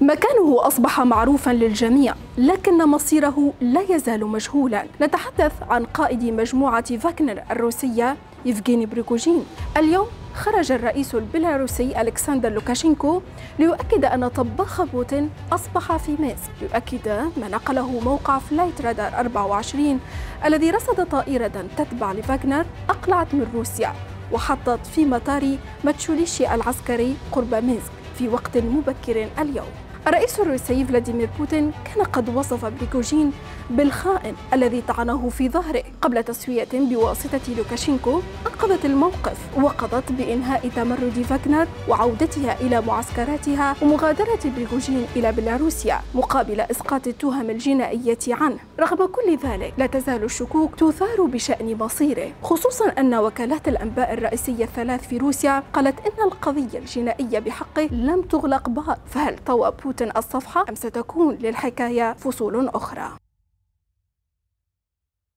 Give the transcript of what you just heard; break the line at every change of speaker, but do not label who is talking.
مكانه أصبح معروفا للجميع، لكن مصيره لا يزال مجهولا. نتحدث عن قائد مجموعة فاغنر الروسية يفغيني بريغوجين. اليوم خرج الرئيس البيلاروسي ألكسندر لوكاشينكو ليؤكد أن طباخ بوتين أصبح في مينسك، ليؤكد ما نقله موقع فلايت رادار 24 الذي رصد طائرة تتبع لفاغنر أقلعت من روسيا وحطت في مطار ماتشوليشي العسكري قرب مينسك في وقت مبكر اليوم. الرئيس الروسي فلاديمير بوتين كان قد وصف بريغوجين بالخائن الذي طعنه في ظهره قبل تسوية بواسطة لوكاشينكو أنقذت الموقف وقضت بإنهاء تمرد فاغنر وعودتها إلى معسكراتها ومغادرة بريغوجين إلى بيلاروسيا مقابل إسقاط التهم الجنائية عنه. رغم كل ذلك لا تزال الشكوك تثار بشأن مصيره، خصوصا أن وكالات الأنباء الرئيسية الثلاث في روسيا قالت إن القضية الجنائية بحقه لم تغلق بعد. فهل طوى بوتين الصفحة أم ستكون للحكاية فصول أخرى؟